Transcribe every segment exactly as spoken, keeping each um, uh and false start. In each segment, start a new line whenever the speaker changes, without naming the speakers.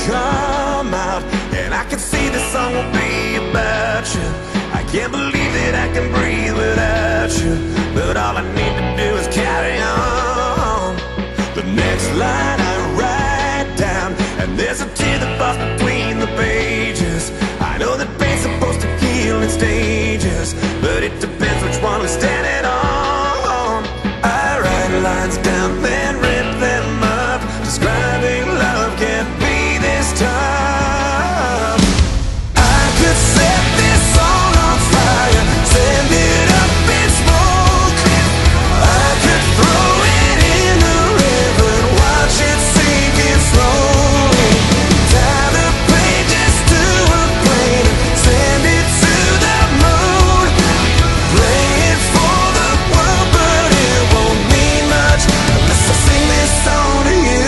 come out, and I can see this song will be about you. I can't believe that I can breathe without you, but all I need to do is carry on. The next line I write down, and there's a tear that falls between the pages. I know that pain's supposed to heal in stages, but it depends which one we're standing on. I write lines down, then rip them up. Describing love can't be this tough. I could set this song on fire, send it up in smoke. I could throw it in the river and watch it sinking slowly. Tie the pages to a plane and send it to the moon. Play it for the world, but it won't mean much unless I sing this song to you.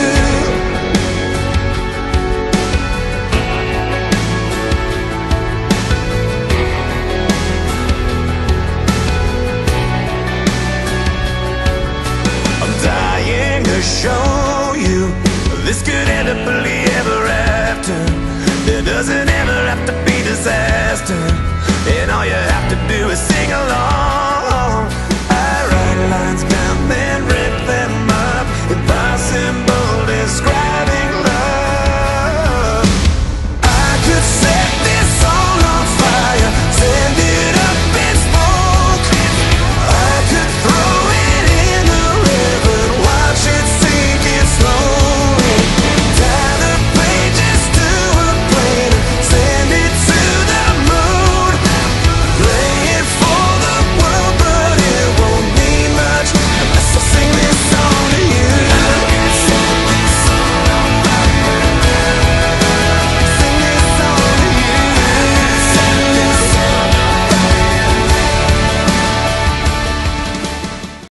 I'm dying to show you this could end up happily ever after. There doesn't ever have to be disaster, and all you have to do is sing along.